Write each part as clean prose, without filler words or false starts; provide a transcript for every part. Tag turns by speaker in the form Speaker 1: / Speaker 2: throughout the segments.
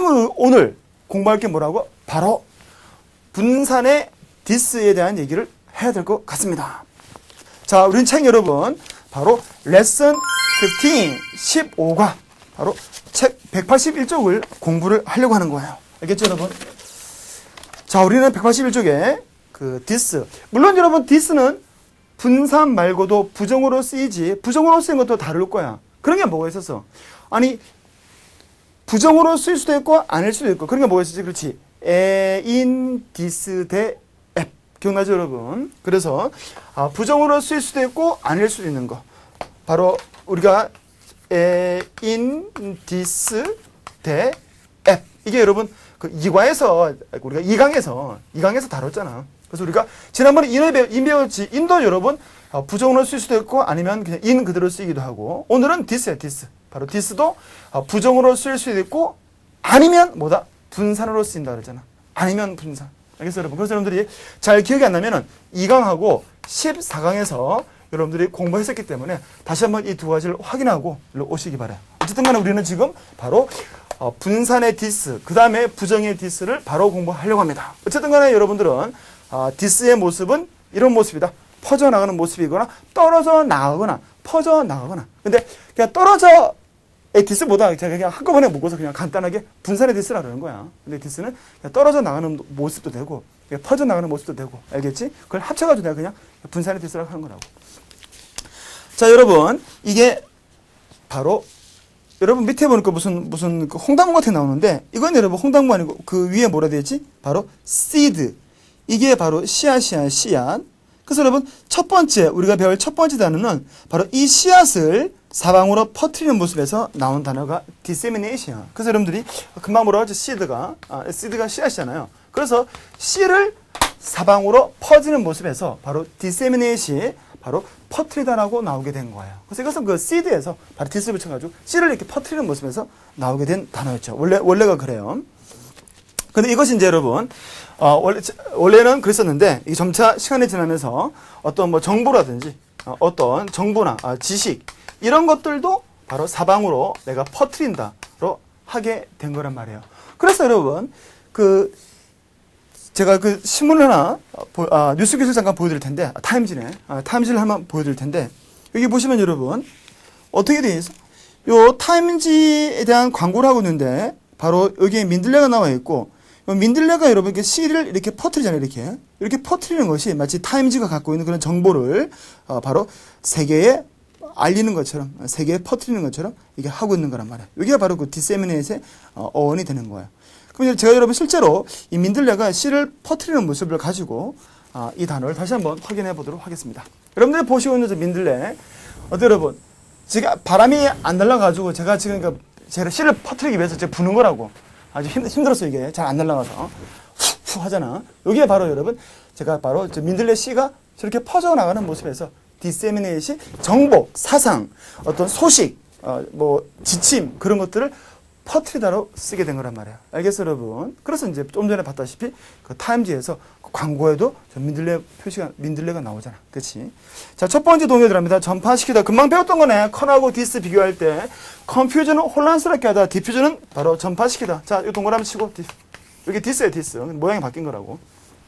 Speaker 1: 그러면 오늘 공부할 게 뭐라고? 바로 분산의 디스에 대한 얘기를 해야 될 것 같습니다. 자, 우린 책 여러분, 바로 레슨 15, 15과 바로 책 181쪽을 공부를 하려고 하는 거예요. 알겠죠, 여러분? 자, 우리는 181쪽에 그 디스. 물론 여러분, 디스는 분산 말고도 부정으로 쓰이지, 부정으로 쓰인 것도 다를 거야. 그런 게 뭐가 있었어? 아니, 부정으로 쓰일 수도 있고, 아닐 수도 있고, 그런 게 뭐가 있었지? 그렇지. 인, 디스, 대, 앱. 기억나죠, 여러분? 그래서, 부정으로 쓰일 수도 있고, 아닐 수도 있는 거. 바로, 우리가, 인, 디스, 대, 앱. 이게 여러분, 그 2과에서, 우리가 2강에서 다뤘잖아. 그래서 우리가 지난번에 인 배웠지. 인도 여러분, 부정으로 쓸 수도 있고, 아니면 그냥 인 그대로 쓰기도 하고. 오늘은 디스야, 디스. 바로 디스도 부정으로 쓸 수도 있고, 아니면 뭐다? 분산으로 쓰인다 그랬잖아. 아니면 분산. 알겠어요, 여러분? 그래서 여러분들이 잘 기억이 안 나면은 2강하고 14강에서 여러분들이 공부했었기 때문에 다시 한번 이 두 가지를 확인하고 오시기 바라요. 어쨌든 간에 우리는 지금 바로 분산의 디스, 그 다음에 부정의 디스를 바로 공부하려고 합니다. 어쨌든 간에 여러분들은 디스의 모습은 이런 모습이다. 퍼져나가는 모습이거나 떨어져 나가거나 퍼져나가거나. 근데 그냥 떨어져 디스보다 제가 그냥 한꺼번에 묶어서 그냥 간단하게 분산의 디스라 그러는 거야. 근데 디스는 그냥 떨어져 나가는 모습도 되고 퍼져 나가는 모습도 되고, 알겠지? 그걸 합쳐가지고 내가 그냥 분산의 디스라고 하는 거라고. 자, 여러분, 이게 바로 여러분 밑에 보니까 무슨 그 홍당무 같은 게 나오는데, 이건 여러분 홍당무 아니고 그 위에 뭐라 되어 있지? 바로 seed. 이게 바로 씨앗이야, 씨앗. 그래서 여러분 첫 번째 우리가 배울 첫 번째 단어는 바로 이 씨앗을 사방으로 퍼뜨리는 모습에서 나온 단어가 dissemination이야. 그래서 여러분들이 금방 뭐라고 하죠? seed가 씨앗이잖아요. 그래서 씨를 사방으로 퍼지는 모습에서 바로 dissemination이 바로 퍼뜨리다라고 나오게 된 거예요. 그래서 이것은 그 seed에서 바로 디스를 붙여가지고 씨를 이렇게 퍼뜨리는 모습에서 나오게 된 단어였죠. 원래가 그래요. 근데 이것이 이제 여러분, 원래는 그랬었는데, 이게 점차 시간이 지나면서 어떤 뭐 정보라든지, 어떤 정보나 지식, 이런 것들도 바로 사방으로 내가 퍼뜨린다로 하게 된 거란 말이에요. 그래서 여러분, 제가 그 신문을 하나, 뉴스 기사를 잠깐 보여드릴 텐데, 타임지네. 타임지를 한번 보여드릴 텐데, 여기 보시면 여러분, 어떻게 되어 있어? 요 타임지에 대한 광고를 하고 있는데, 바로 여기에 민들레가 나와 있고, 민들레가 여러분께 씨를 이렇게 퍼뜨리잖아요, 이렇게 퍼뜨리는 것이 마치 타임지가 갖고 있는 그런 정보를, 바로 세계에 알리는 것처럼, 세계에 퍼뜨리는 것처럼 이게 하고 있는 거란 말이에요. 여기가 바로 그 disseminate의 어원이 되는 거예요. 그럼 제가 여러분 실제로 이 민들레가 씨를 퍼뜨리는 모습을 가지고 이 단어를 다시 한번 확인해 보도록 하겠습니다. 여러분들이 보시고 있는 저 민들레, 여러분, 지금 바람이 안 날아가지고 제가 지금 제가 씨를 퍼뜨리기 위해서 제가 부는 거라고. 아주 힘들었어, 이게. 잘 안 날아가서. 후 하잖아. 여기에 바로 여러분, 제가 바로 저 민들레 씨가 저렇게 퍼져나가는 모습에서 disseminate이 정보, 사상, 어떤 소식, 뭐 지침, 그런 것들을 퍼뜨리다로 쓰게 된 거란 말이에요. 알겠어요, 여러분? 그래서 이제 좀 전에 봤다시피 그 타임지에서 그 광고에도 저 민들레가 나오잖아. 그치? 자, 첫 번째 동요 들어갑니다. 전파시키다. 금방 배웠던 거네. 컨하고 디스 비교할 때. 컨퓨전은 혼란스럽게 하다. 디퓨전은 바로 전파시키다. 자, 이 동그라미 치고. 여기 디스예요, 디스. 모양이 바뀐 거라고.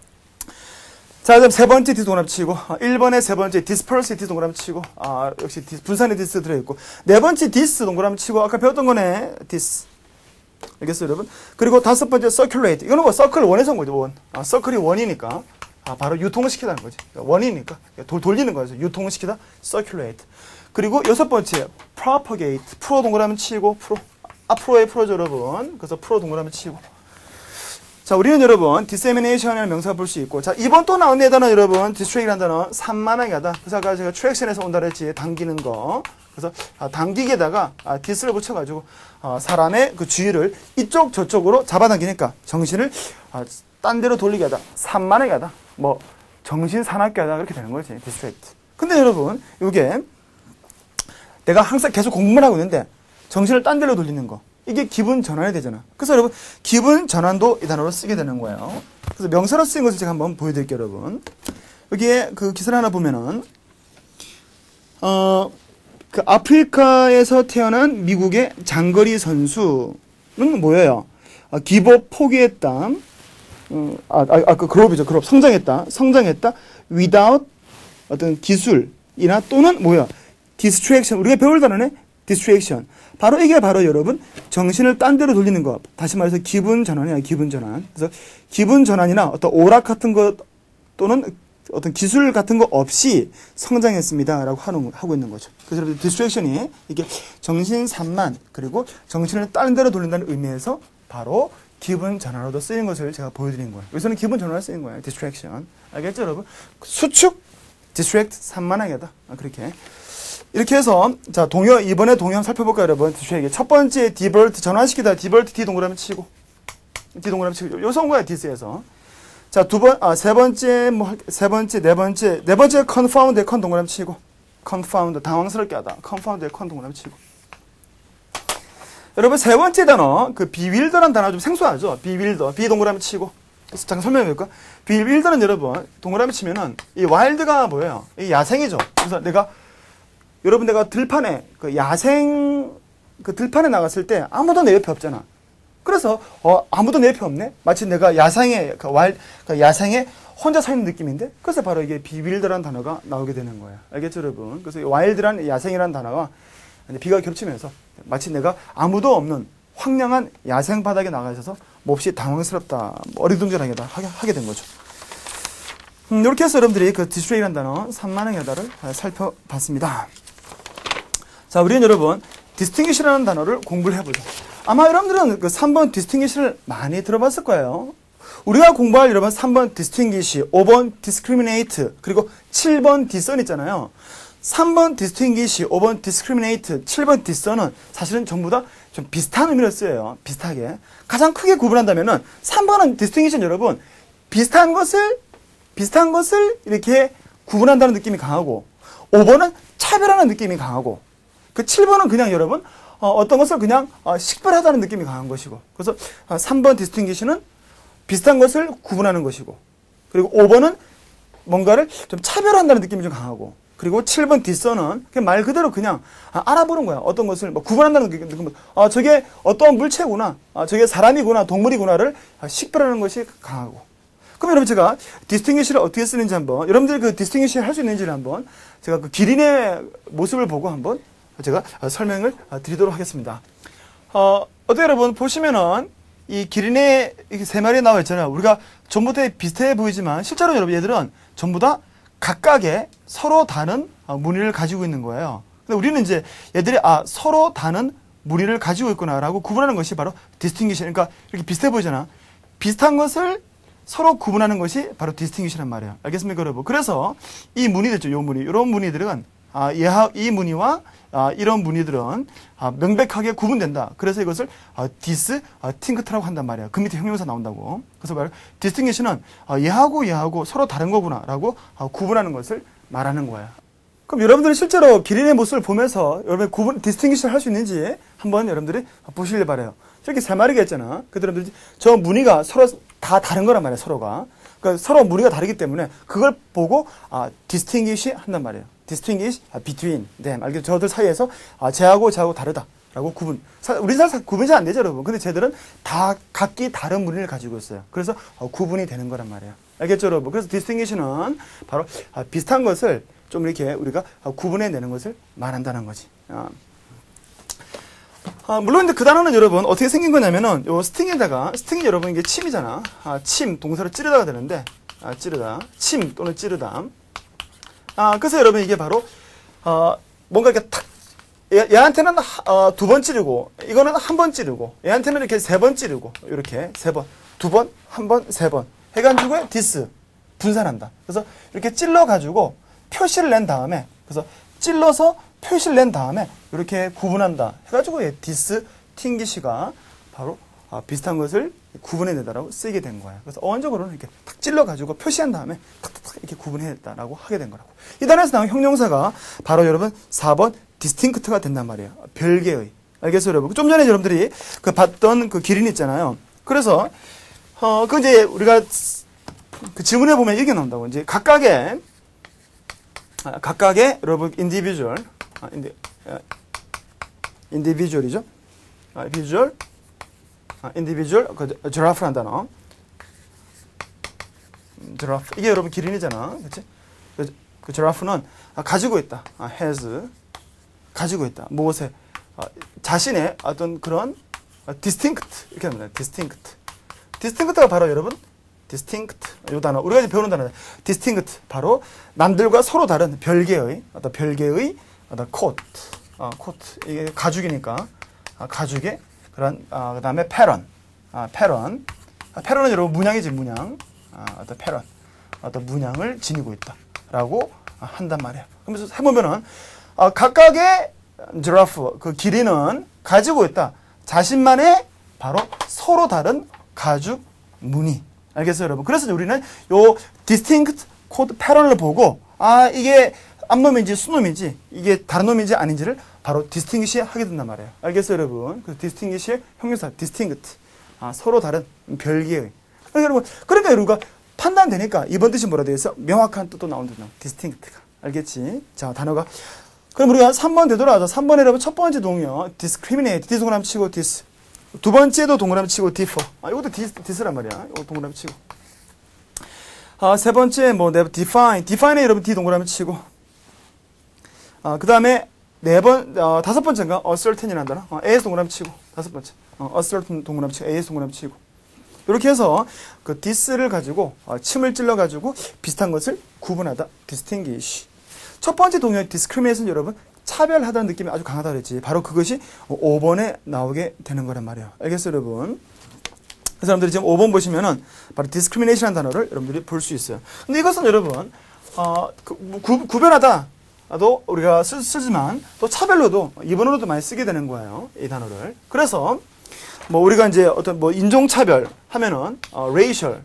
Speaker 1: 자, 그럼 세 번째 디스 동그라미 치고, 1번에 세 번째 disperse 디스 동그라미 치고, 역시 분산의 디스 들어있고, 네 번째 디스 동그라미 치고, 아까 배웠던 거네, 디스. 알겠어요, 여러분? 그리고 다섯 번째 circulate. 이거는 뭐 서클 원에서 온 거죠, 원. 서클이 원이니까, 바로 유통시키다는 거지. 원이니까, 돌리는 거죠. 유통시키다, circulate. 그리고 여섯 번째 propagate. 프로 동그라미 치고, 앞으로의 프로죠, 여러분. 그래서 프로 동그라미 치고. 자, 우리는 여러분, dissemination이라는 명사를 볼 수 있고, 자, 이번 또 나온 단어 여러분, distract이라는 단어, 산만하게 하다. 그래서 아까 제가 트랙션에서 온다 그랬지, 당기는 거. 그래서, 당기기에다가, dis를 붙여가지고, 사람의 그 주의를 이쪽, 저쪽으로 잡아당기니까, 정신을, 딴 데로 돌리게 하다. 산만하게 하다. 뭐, 정신 사납게 하다. 그렇게 되는 거지, distract. 근데 여러분, 이게, 내가 항상 계속 공부를 하고 있는데, 정신을 딴 데로 돌리는 거. 이게 기분 전환이 되잖아. 그래서 여러분, 기분 전환도 이 단어로 쓰게 되는 거예요. 그래서 명사로 쓰인 것을 제가 한번 보여드릴게요, 여러분. 여기에 그 기사를 하나 보면은, 그 아프리카에서 태어난 미국의 장거리 선수는 뭐예요? 기법 포기했다. 그 그룹이죠. 그룹 성장했다. without 어떤 기술이나 또는 뭐야? distraction. 우리가 배울 단어는 distraction. 바로 이게 바로 여러분 정신을 딴 데로 돌리는 거. 다시 말해서 기분 전환이야. 기분 전환. 그래서 기분 전환이나 어떤 오락 같은 것 또는 어떤 기술 같은 거 없이 성장했습니다라고 하고 있는 거죠. 그래서 여러분 distraction이 이게 정신 산만 그리고 정신을 다른 데로 돌린다는 의미에서 바로 기분 전환으로도 쓰인 것을 제가 보여드린 거예요. 여기서는 기분 전환을 쓰인 거예요. distraction. 알겠죠, 여러분? 수축, distract, 산만하게다. 그렇게. 이렇게 해서 자 이번에 동요 한번 살펴볼까요, 여러분? distract. 첫 번째 divert 전환시키다. divert D 동그라미 치고 D 동그라미 치고 요서 온 거야, this에서. 자, 세 번째, 네 번째, confound에 컨 동그라미 치고. confound, 당황스럽게 하다. confound에 컨 동그라미 치고. 여러분, 세 번째 단어, bewilder란 단어 좀 생소하죠? bewilder, B 동그라미 치고. 그래서 잠깐 설명해 볼까? bewilder는 여러분, 동그라미 치면은, 이 wild가 뭐예요? 이 야생이죠? 그래서 내가 들판에, 들판에 나갔을 때 아무도 내 옆에 없잖아. 그래서 아무도 내 옆에 없네. 마치 내가 야생에 혼자 서 있는 느낌인데. 그래서 바로 이게 bewilder라는 단어가 나오게 되는 거예요. 알겠죠, 여러분? 그래서 wild란 야생이라는 단어가 비가 겹치면서 마치 내가 아무도 없는 황량한 야생 바닥에 나가 있어서 몹시 당황스럽다, 어리둥절하게다 하게 된 거죠. 이렇게 해서 여러분들이 distract이라는 단어, 산만한 여다를 살펴봤습니다. 자, 우리는 여러분 distinguish라는 단어를 공부를 해보죠. 아마 여러분들은 3번 distinguish를 많이 들어봤을 거예요. 우리가 공부할 여러분 3번 distinguish, 5번 discriminate, 그리고 7번 discern 있잖아요. 3번 distinguish, 5번 discriminate, 7번 discern은 사실은 전부 다 좀 비슷한 의미를 쓰여요. 비슷하게. 가장 크게 구분한다면은 3번은 distinguish는 여러분 비슷한 것을 이렇게 구분한다는 느낌이 강하고 5번은 차별하는 느낌이 강하고 그 7번은 그냥 여러분 어떤 것을 그냥 식별하다는 느낌이 강한 것이고 그래서 3번 distinguish는 비슷한 것을 구분하는 것이고 그리고 5번은 뭔가를 좀 차별한다는 느낌이 좀 강하고 그리고 7번 discern은 그냥 말 그대로 그냥 알아보는 거야. 어떤 것을 구분한다는 느낌. 저게 어떤 물체구나. 저게 사람이구나. 동물이구나를 식별하는 것이 강하고. 그럼 여러분 제가 distinguish를 어떻게 쓰는지 한번 여러분들 그 distinguish를 할 수 있는지를 한번 제가 그 기린의 모습을 보고 한번 제가 설명을 드리도록 하겠습니다. 어떻게 여러분 보시면은 이 기린의 세 마리 나와 있잖아요. 우리가 전부 다 비슷해 보이지만 실제로 여러분 얘들은 전부 다 각각의 서로 다른 무늬를 가지고 있는 거예요. 근데 우리는 이제 얘들이 서로 다른 무늬를 가지고 있구나라고 구분하는 것이 바로 distinguish. 그러니까 이렇게 비슷해 보이잖아. 비슷한 것을 서로 구분하는 것이 바로 distinguish란 말이에요. 알겠습니까, 여러분? 그래서 이 무늬들 있죠. 요 무늬. 이런 무늬들은 이 무늬와 이런 무늬들은 명백하게 구분된다. 그래서 이것을 distinct라고 한단 말이에요. 그 밑에 형용사 나온다고. 그래서 바로 distinguish는 얘하고 서로 다른 거구나라고 구분하는 것을 말하는 거예요. 그럼 여러분들이 실제로 기린의 모습을 보면서 여러분 distinguish를 할 수 있는지 한번 여러분들이 보시길 바래요. 저렇게 세 마리가 있잖아. 그 여러분들이 저 무늬가 서로 다 다른 거란 말이에요. 서로가. 그러니까 서로 무늬가 다르기 때문에 그걸 보고 distinguish 한단 말이에요. distinguish between them. 알겠죠? 저들 사이에서 쟤하고 다르다라고 구분. 우리 잘 구분이 잘 안 되죠, 여러분. 근데 쟤들은 다 각기 다른 무늬를 가지고 있어요. 그래서 구분이 되는 거란 말이에요. 알겠죠, 여러분? 그래서 distinguish는 바로 비슷한 것을 좀 이렇게 우리가 구분해내는 것을 말한다는 거지. 물론 근데 그 단어는 여러분 어떻게 생긴 거냐면은 요 스팅이 여러분 이게 침이잖아. 침 동사로 찌르다가 되는데 찌르다 침 또는 찌르다. 그래서 여러분 이게 바로 뭔가 이렇게 탁 얘한테는 2번 찌르고 이거는 1번 찌르고 얘한테는 이렇게 3번 찌르고 이렇게 3번 2번 1번 3번 해가지고 디스 분산한다. 그래서 이렇게 찔러 가지고 표시를 낸 다음에 그래서 찔러서 표시를 낸 다음에 이렇게 구분한다 해가지고 distinguish가 바로 비슷한 것을 구분해내다라고 쓰이게 된 거예요. 그래서 어원적으로는 이렇게 탁 찔러가지고 표시한 다음에 탁탁탁 이렇게 구분해냈다라고 하게 된 거라고. 이 단어에서 나온 형용사가 바로 여러분 4번 distinct가 된단 말이에요. 별개의. 알겠어요, 여러분? 좀 전에 여러분들이 봤던 그 기린 있잖아요. 그래서 그 이제 우리가 그 지문에 보면 이게 나온다고. 이제 각각의 여러분 individual이죠. visual individual, 그 giraffe란 단어. giraffe. 이게 여러분 기린이잖아. 그치? 그 giraffe는 가지고 있다. has. 가지고 있다. 무엇에? 자신의 어떤 그런 distinct. 이렇게 합니다. distinct. distinct가 바로 여러분 distinct. 이 단어. 우리가 이제 배우는 단어다. distinct. 바로 남들과 서로 다른 별개의 어떤 coat. coat. 이게 가죽이니까. 가죽의 그런, 그 다음에 pattern. pattern. pattern은 여러분 문양이지, 문양. 어떤 패런, 어떤 문양을 지니고 있다라고 한단 말이에요. 그러면서 해보면은 각각의 지라프, 그 기린은 가지고 있다. 자신만의 바로 서로 다른 가죽 무늬. 알겠어요, 여러분? 그래서 우리는 요 distinct code 패런을 보고 이게 암놈인지 순놈인지 이게 다른 놈인지 아닌지를 바로 distinguish 하게 된단 말이에요. 알겠어요, 여러분? 그 distinguish의 형용사 distinct. 서로 다른 별개의. 그러니까 여러분가 판단되니까 이번 뜻이 뭐라 되어 있어? 명확한 뜻도 나온다. distinct가. 알겠지? 자, 단어가. 그럼 우리가 3번 되돌아가자. 3번에 여러분 첫 번째 동요. discriminate. D 동그라미 치고 dis. 두 번째도 동그라미 치고 differ. 이것도 dis란 말이야. 이거 동그라미 치고. 세 번째 뭐 define. define에 여러분 D 동그라미 치고. 그 다음에 다섯 번째인가? ascertain이라는 단어. A에서 동그라미 치고. 다섯 번째. ascertain 동그라미 치고. A에서 동그라미 치고. 이렇게 해서 그 this를 가지고 침을 찔러 가지고 비슷한 것을 구분하다. distinguish. 첫 번째 동요 discriminate는 여러분 차별하다는 느낌이 아주 강하다 그랬지. 바로 그것이 5번에 나오게 되는 거란 말이에요. 알겠어요, 여러분? 그래서 여러분들이 지금 5번 보시면은 바로 discrimination이라는 단어를 여러분들이 볼 수 있어요. 근데 이것은 여러분 구별하다도 우리가 쓰지만 또 차별로도 이번으로도 많이 쓰게 되는 거예요. 이 단어를. 그래서 뭐 우리가 이제 어떤 뭐 인종차별 하면은 racial,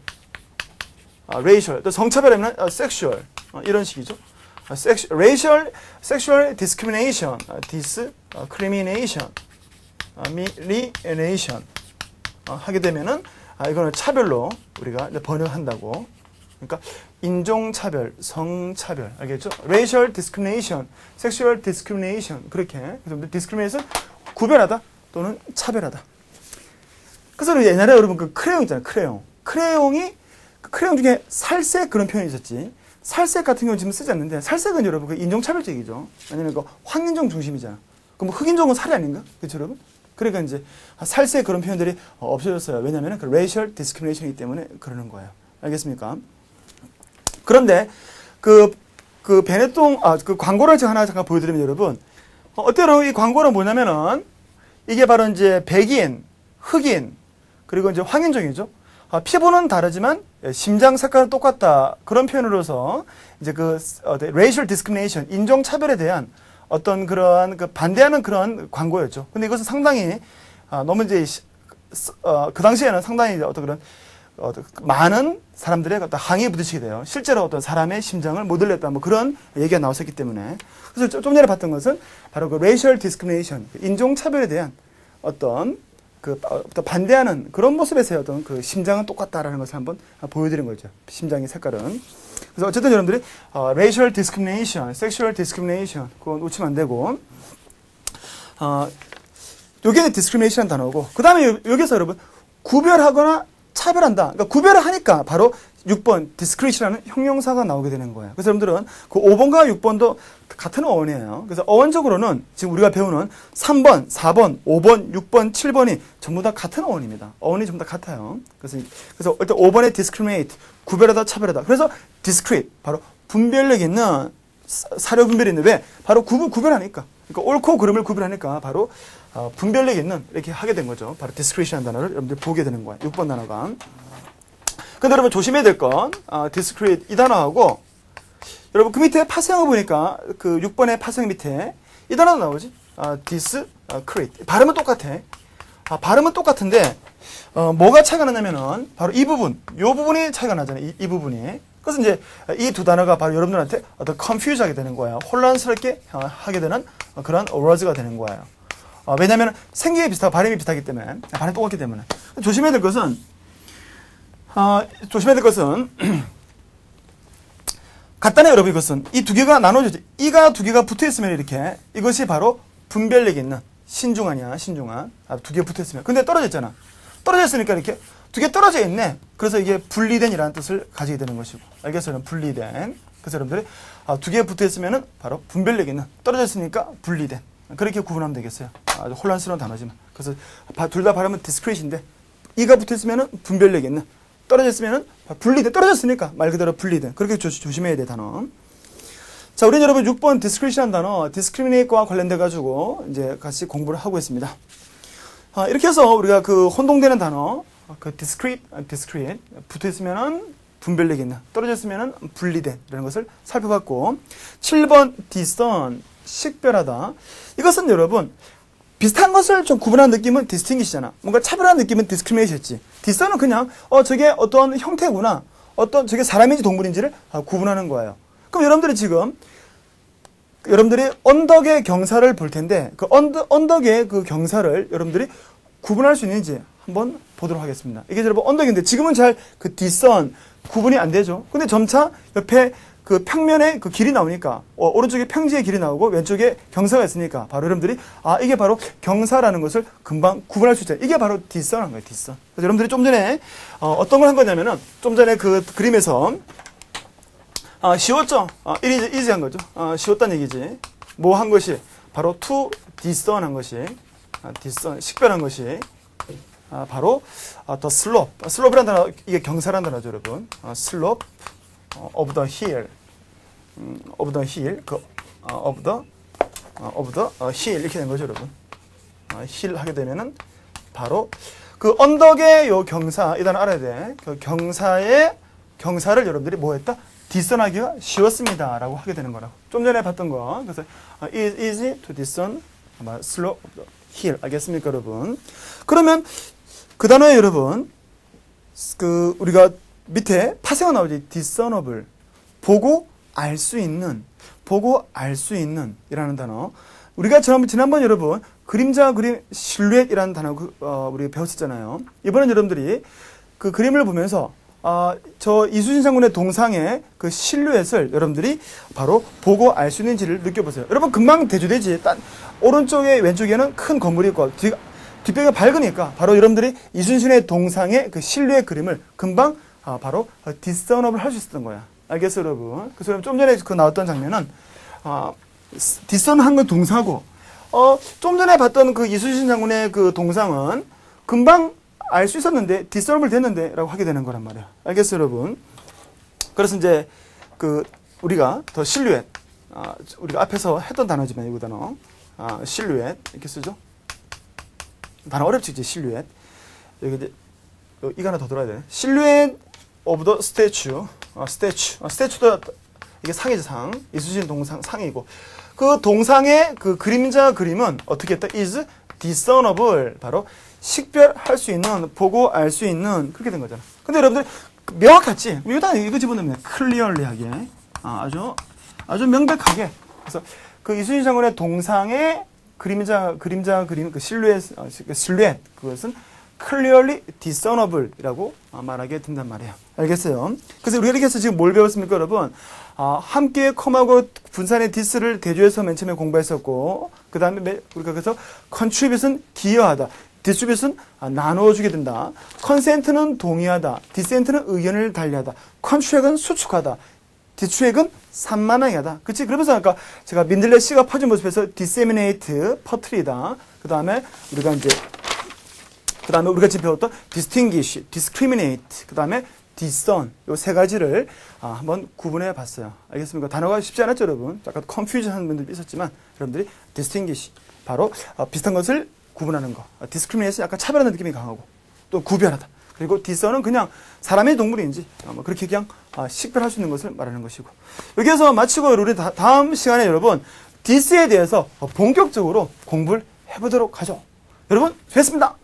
Speaker 1: 또 성차별하면 sexual 이런 식이죠. racial, sexual discrimination, discrimination, alienation 하게 되면은 이거는 차별로 우리가 번역한다고. 그러니까 인종차별, 성차별 알겠죠? racial discrimination, sexual discrimination 그렇게. 그래서 discrimination 구별하다 또는 차별하다. 그래서 옛날에 여러분 그 크레용 있잖아요. 크레용이 크레용 중에 살색 그런 표현이 있었지. 살색 같은 경우는 지금 쓰지 않는데 살색은 여러분 그 인종차별적이죠. 왜냐면 그 황인종 중심이잖아. 그럼 흑인종은 살이 아닌가? 그렇죠, 여러분? 그러니까 이제 살색 그런 표현들이 없어졌어요. 왜냐면 그 racial discrimination이기 때문에 그러는 거예요. 알겠습니까? 그런데 그 베네통 그 광고를 제가 하나 잠깐 보여드리면 여러분 어때요? 이 광고는 뭐냐면은 이게 바로 이제 백인, 흑인 그리고 이제 황인종이죠. 피부는 다르지만 심장 색깔은 똑같다. 그런 표현으로서 이제 그 racial discrimination, 인종 차별에 대한 어떤 그러한 그 반대하는 그런 광고였죠. 근데 이것은 상당히 너무 이제 그 당시에는 상당히 어떤 그런 많은 사람들의 어떤 항의에 부딪히게 돼요. 실제로 어떤 사람의 심장을 못 들렸다. 뭐 그런 얘기가 나왔었기 때문에. 그래서 좀 전에 봤던 것은 바로 그 racial discrimination, 인종 차별에 대한 어떤 반대하는 그런 모습에서의 어떤 그 심장은 똑같다라는 것을 한번 보여드린 거죠. 심장의 색깔은. 그래서 어쨌든 여러분들이 racial discrimination, sexual discrimination 그건 놓치면 안 되고 요게 discrimination이라는 단어고 그 다음에 여기서 여러분 구별하거나 차별한다. 그러니까 구별을 하니까 바로 6번 discrete이라는 형용사가 나오게 되는 거예요. 그래서 여러분들은 그 5번과 6번도 같은 어원이에요. 그래서 어원적으로는 지금 우리가 배우는 3번, 4번, 5번, 6번, 7번이 전부 다 같은 어원입니다. 어원이 전부 다 같아요. 그래서 일단 5번에 discriminate, 구별하다, 차별하다. 그래서 discrete, 바로 분별력 있는 사료 분별이 있는 왜? 바로 구별하니까. 그러니까 옳고 그름을 구별하니까 바로 분별력 있는 이렇게 하게 된 거죠. 바로 discrete이라는 단어를 여러분들 보게 되는 거예요. 6번 단어가. 근데 여러분 조심해야 될 건 discrete 이 단어하고 여러분 그 밑에 파생어 보니까 그 6번의 파생 밑에 이 단어도 나오지. discrete. 발음은 똑같아. 발음은 똑같은데 뭐가 차이가 나냐면은 바로 이 부분, 요 부분이 차이가 나잖아요. 이 부분이. 그래서 이제 이 두 단어가 바로 여러분들한테 어떤 confuse 하게 되는 거예요. 혼란스럽게 하게 되는 그런 words가 되는 거예요. 왜냐면 생기에 비슷하고 발음이 비슷하기 때문에, 발음이 똑같기 때문에. 조심해야 될 것은 간단해요, 여러분. 이것은 이 두 개가 나눠지죠. 이가 두 개가 붙어 있으면 이렇게 이것이 바로 분별력 있는 신중하냐, 신중한 두 개 붙어 있으면. 근데 떨어져 있잖아. 떨어져 있으니까 이렇게 두 개 떨어져 있네. 그래서 이게 분리된이라는 뜻을 가지게 되는 것이고. 알겠어요? 분리된. 그래서 여러분들이 두 개 붙어 있으면은 바로 분별력 있는, 떨어져 있으니까 분리된. 그렇게 구분하면 되겠어요. 아주 혼란스러운 단어지만. 그래서 둘 다 발음은 discrete인데 이가 붙어 있으면은 분별력 있는, 떨어져 있으면은 분리된, 떨어졌으니까 말 그대로 분리된. 그렇게 조심해야 돼, 단어. 자, 우리 여러분 6번 discrete라는 단어, discriminate과 관련돼 가지고 이제 같이 공부를 하고 있습니다. 이렇게 해서 우리가 그 혼동되는 단어, 그 discrete 붙어 있으면은 분별력 있는, 떨어져 있으면은 분리된 이런 것을 살펴봤고, 7번 discern, 식별하다. 이것은 여러분 비슷한 것을 좀 구분하는 느낌은 distinguish잖아. 뭔가 차별하는 느낌은 discriminate였지. discern은 그냥 저게 어떤 형태구나, 어떤 저게 사람인지 동물인지를 구분하는 거예요. 그럼 여러분들이 지금 여러분들이 언덕의 경사를 볼 텐데 그 언덕의 그 경사를 여러분들이 구분할 수 있는지 한번 보도록 하겠습니다. 이게 여러분 언덕인데 지금은 잘 그 discern 구분이 안 되죠. 근데 점차 옆에 그 평면에 그 길이 나오니까 오른쪽에 평지의 길이 나오고 왼쪽에 경사가 있으니까 바로 여러분들이 이게 바로 경사라는 것을 금방 구분할 수 있잖아요. 이게 바로 discern한 거예요. discern. 그래서 여러분들이 좀 전에 어떤 걸 한 거냐면은 좀 전에 그 그림에서 쉬웠죠? easy한 거죠. 쉬웠다는 얘기지. 뭐 한 것이 바로 to discern 한 것이 discern 식별한 것이 바로 the slope. slope라는 단어, 이게 경사라는 단어죠, 여러분. slope of the hill. of the hill. of the hill 이렇게 된 거죠, 여러분. hill 하게 되면은 바로 그 언덕의 요 경사, 이 단어 알아야 돼. 그 경사를 여러분들이 뭐 했다? discern하기가 쉬웠습니다. 라고 하게 되는 거라고. 좀 전에 봤던 거. 그래서 easy to discern slope of the hill. 알겠습니까, 여러분? 그러면 그 단어에 여러분 그 우리가 밑에 파생어 나오지. discernible. 보고 알 수 있는 이라는 단어. 우리가 지난번 여러분 그림자 그림 실루엣이라는 단어 우리가 배웠었잖아요. 이번엔 여러분들이 그 그림을 보면서 저 이수진 장군의 동상의 그 실루엣을 여러분들이 바로 보고 알 수 있는지를 느껴보세요. 여러분 금방 대조되지. 오른쪽에 왼쪽에는 큰 건물이 있고 뒷배가 밝으니까 바로 여러분들이 이순신의 동상의 그 실루엣 그림을 금방 바로 discernable 할 수 있었던 거야. 알겠어요, 여러분? 그래서 여러분 좀 전에 그 나왔던 장면은 discern한 건 동사고 좀 전에 봤던 그 이순신 장군의 그 동상은 금방 알 수 있었는데 discernable 됐는데 라고 하게 되는 거란 말이야. 알겠어요, 여러분? 그래서 이제 그 우리가 더 실루엣 우리가 앞에서 했던 단어지만 이거 단어 실루엣 이렇게 쓰죠. 단어 어렵지, 이제 실루엣. 여기 이제 이거 하나 더 들어야 돼. 실루엣 of the statue. 스태츄도 이게 상이죠, 상. 이수진 동상 상이고 그 동상의 그 그림자 그림은 어떻게 했다? is discernible. 바로 식별할 수 있는, 보고 알 수 있는 그렇게 된 거잖아. 근데 여러분들 명확하지? 이거 집어넣으면 클리어리하게 아주 명백하게. 그래서 그 이수진 장군의 동상의 그림자 그림 그 실루엣 그것은 clearly discernible이라고 말하게 된단 말이에요. 알겠어요? 그래서 우리가 이렇게 해서 지금 뭘 배웠습니까, 여러분? 함께 컴하고 분산의 dis를 대조해서 맨 처음에 공부했었고, 그 다음에 우리가 그래서 contribute은 기여하다, distribute은 나누어주게 된다, consent는 동의하다, dissent는 의견을 달리하다, contract은 수축하다, 디트랙은 산만하게 하다. 그치? 그러면서 아까 제가 민들레 씨가 퍼진 모습에서 disseminate, 퍼뜨리다. 그 다음에 우리가 지금 배웠던 distinguish, discriminate, 그 다음에 discern, 요 세 가지를 한번 구분해 봤어요. 알겠습니까? 단어가 쉽지 않았죠, 여러분? 약간 confusion 하는 분들도 있었지만, 여러분들이 distinguish, 바로 비슷한 것을 구분하는 거. discrimination, 약간 차별하는 느낌이 강하고, 또 구별하다. 그리고 discern은 그냥 사람의 동물인지 그렇게 그냥 식별할 수 있는 것을 말하는 것이고. 여기에서 마치고 우리 다음 시간에 여러분 dis에 대해서 본격적으로 공부를 해보도록 하죠. 여러분, 수고했습니다.